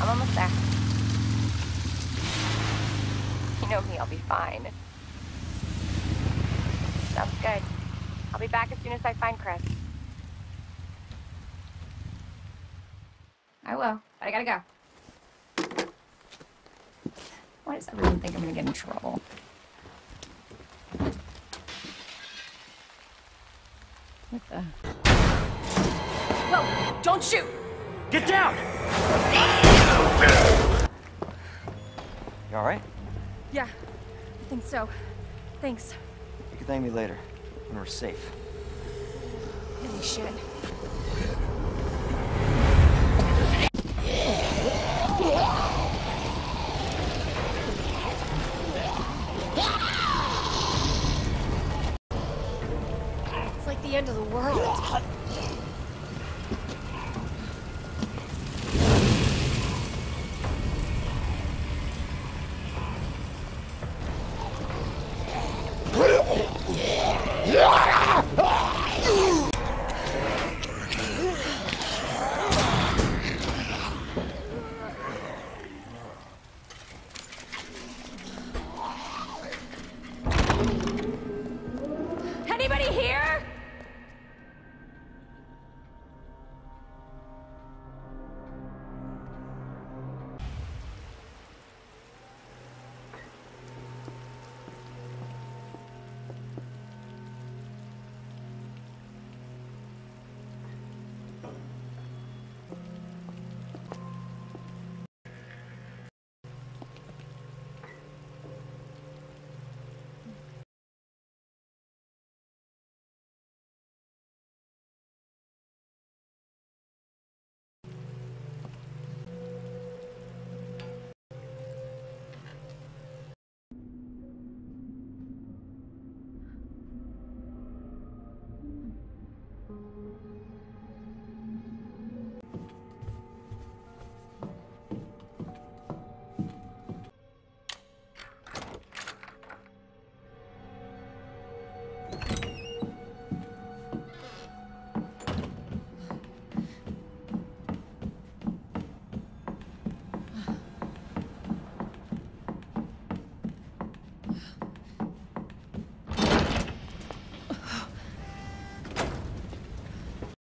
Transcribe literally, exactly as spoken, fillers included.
almost there. You know me, I'll be fine. Sounds good. I'll be back as soon as I find Chris. I will, but I gotta go. Why does everyone think I'm gonna get in trouble? What the? Whoa! Don't shoot! Get down! You alright? Yeah, I think so. Thanks. You can thank me later, when we're safe. Holy shit. It's like the end of the world.